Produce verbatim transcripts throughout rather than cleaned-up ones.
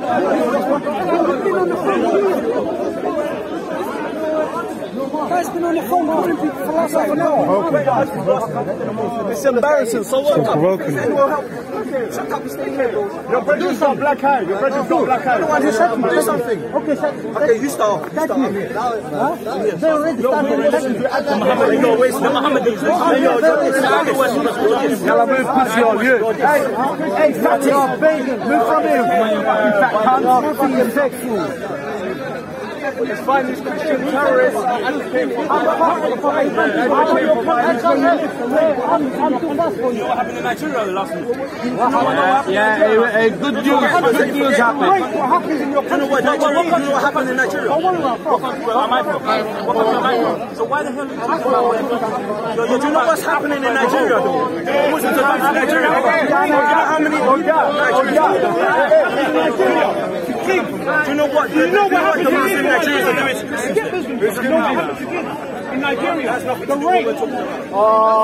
Guy's been on the phone calling people for the last half an hour. It's embarrassing, so what? So provoking. Shut up, stay here, bro. Your brother's got black eye. Your brother's got black eye. No, I just said do something. Okay, shut Okay, you start. You start. I'm here. They already started. Muhammad, you know, waste. No, Muhammad is waste. Yalla, move pussy on you. Hey, hey, fatty, bacon, move from here. You fat cunt. Nothing effectful. It's fine, these Christian terrorists. I'm too fast for you. What happened in Nigeria last week? Yeah, a, a good news, good news happened. Wait, what happened in your country? What happened in Nigeria? Oh, where am I from? Where am I from? What country am I from? So why the hell are you talking about where I'm from? Do you know what's happening in Nigeria, though? Muslims are going to Nigeria. You know how many people Do you know what? Do you know what happened in Nigeria? You know what happened in Nigeria? The rape. Oh.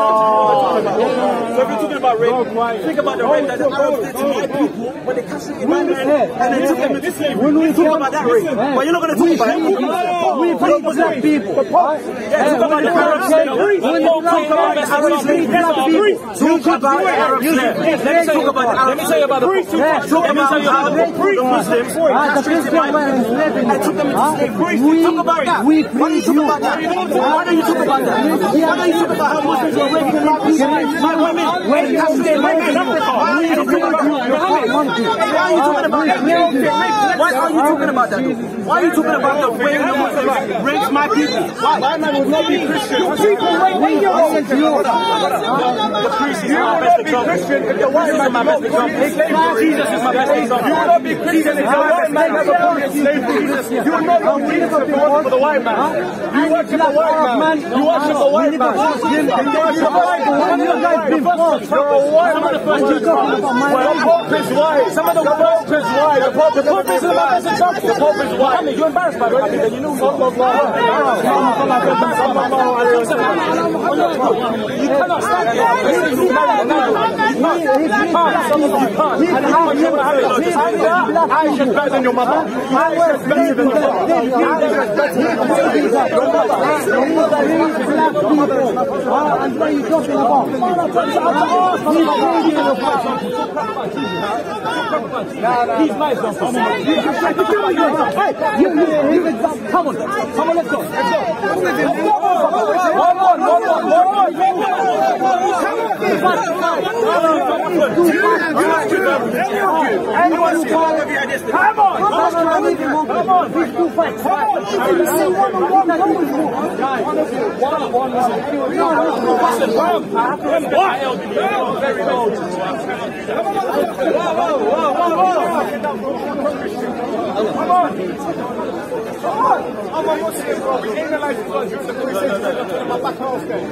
So if you're talking about rape, think about the rape that the Arabs did to my people when they castrated my man and they took them into slavery. We talk about that rape. But you're not going to talk about it. We bleed black people. Yeah, talk about the Arabs. Talk about the Arabs. Talk about the Arabs. Let me talk about the Arabs. Let me tell you about the Talk about how the Muslims castrated my people and took them into slavery. Talk about that. Why don't you talk about that? Why don't you talk about that? Why don't you talk about how Muslims were raping my people, my women, when you castrated my people? Why are you talking about that? Why are you talking about that? Why are you talking about that? Why are you talking about the way the Muslims raped my people? Why? My man would not be Christian. People rape me. The priest is my best example. Jesus is my best example. Jesus is my best example. You will not be Christian if the white man has a problem with slavery. You will not be Jesus if you work for the white man. You worship the white man. You worship the white man. You worship the white man. You're a white man. The Pope is white. Some of the Pope is white. The Pope is my best example. The Pope is white. You're embarrassed by that. You know you cannot stand there. Aisha is better than your mother. Aisha is better than your mother. Aisha is better than your mother. And what are you talking about? He's my example. Come on, come on, let's go. Let's go. One more, one more, one more. Anyone see all of you at this? Come on! Come on! Come on! These two fights. Come on! You see one on one. One on one. Very old. Come on! I'm on your team, bro. We analyzed the blood during the crusade. I'm my back half game.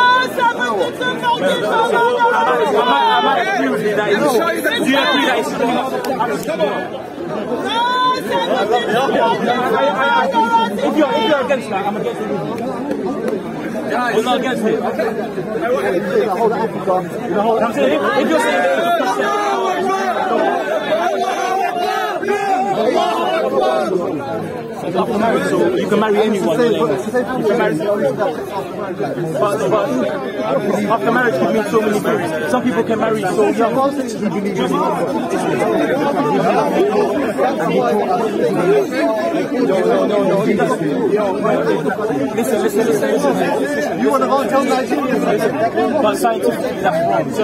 I might agree with you that it's do you agree that it's come on. If you're, if you're against that, I'm against it. We're not against it. I'm saying, if, if you're saying after marriage, so you can marry anyone. You can marry but, but after marriage can mean so many things. Some people can marry so young. No, no, no, listen, listen, listen, listen. You want to go tell Nigerians? But scientifically, that's wrong.